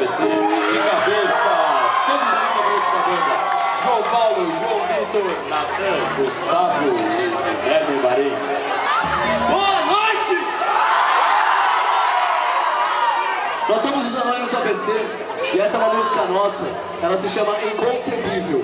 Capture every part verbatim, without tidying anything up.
B C. De cabeça, todos os integrantes da banda: João Paulo, João Vitor, Natan, Gustavo e Guilherme Marim. Boa noite! Nós somos os Anônimos do A B C e essa é uma música nossa. Ela se chama Inconcebível.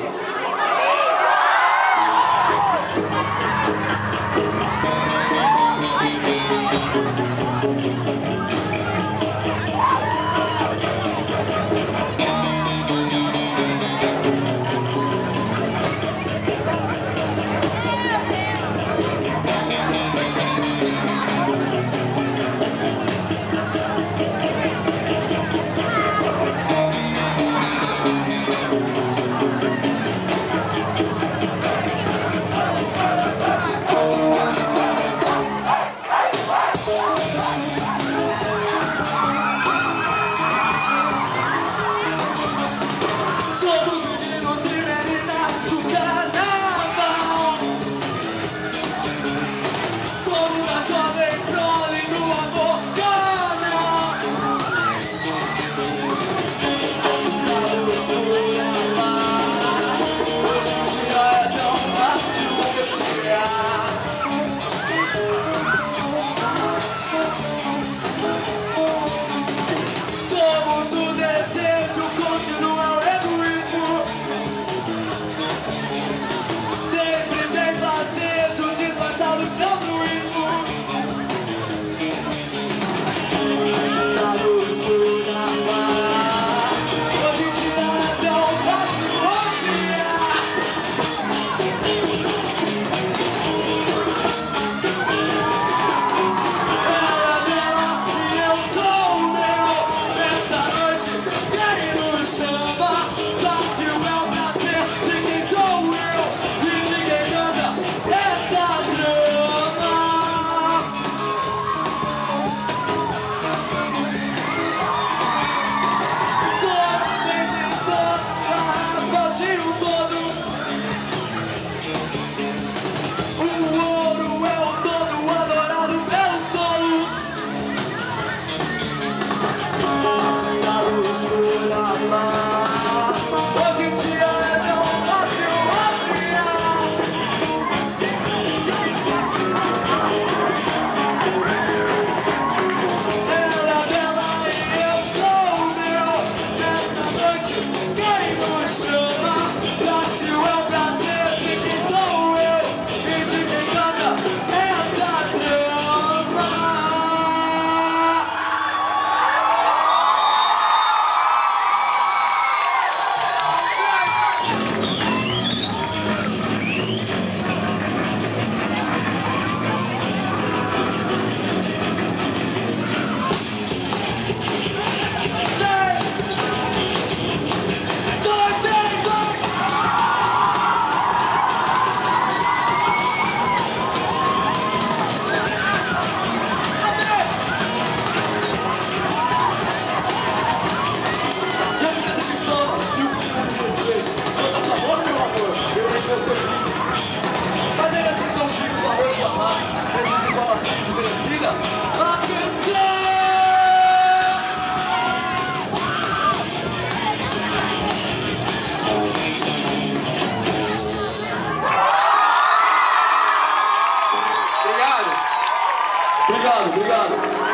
Obrigado, obrigado.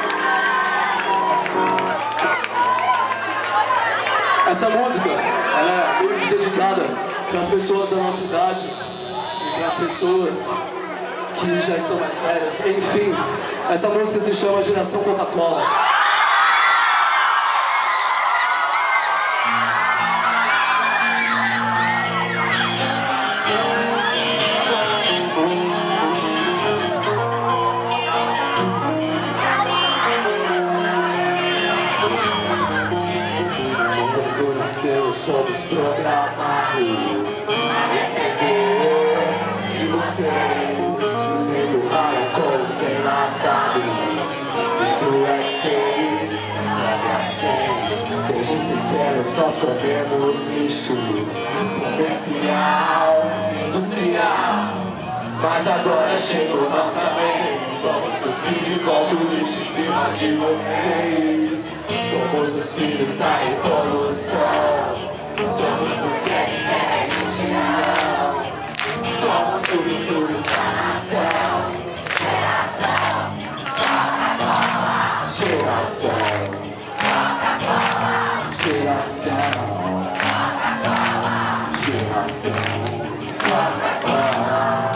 Essa música, ela é meio que dedicada para as pessoas da nossa idade e para as pessoas que já estão mais velhas. Enfim, essa música se chama Geração Coca-Cola. Somos programados a receber de vocês, dizendo aracons enlatados. Isso é ser das nove às seis. Desde pequenos nós comemos lixo comercial, industrial. Mas agora chegou nossa vez. Vamos Vamos cuspir de volta o lixo em cima de vocês. Somos os filhos da revolução. Somos burgueses sem religião. Somos o futuro da nação. Geração Geração Geração Coca-Cola.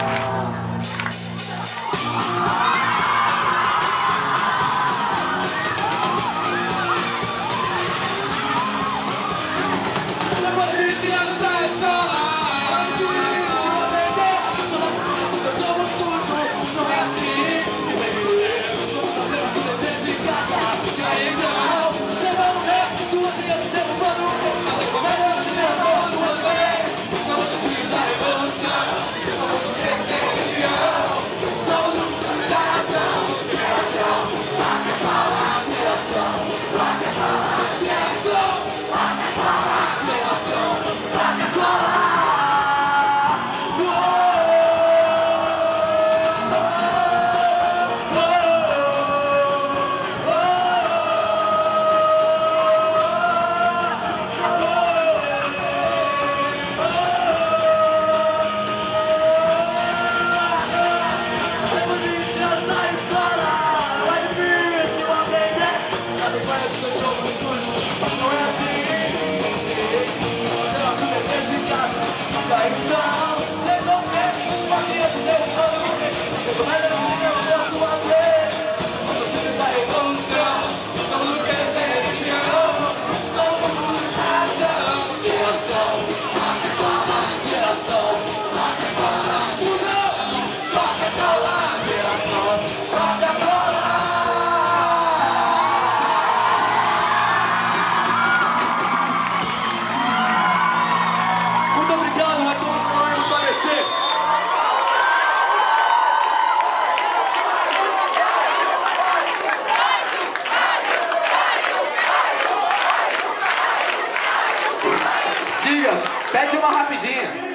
Dias, pede uma rapidinha.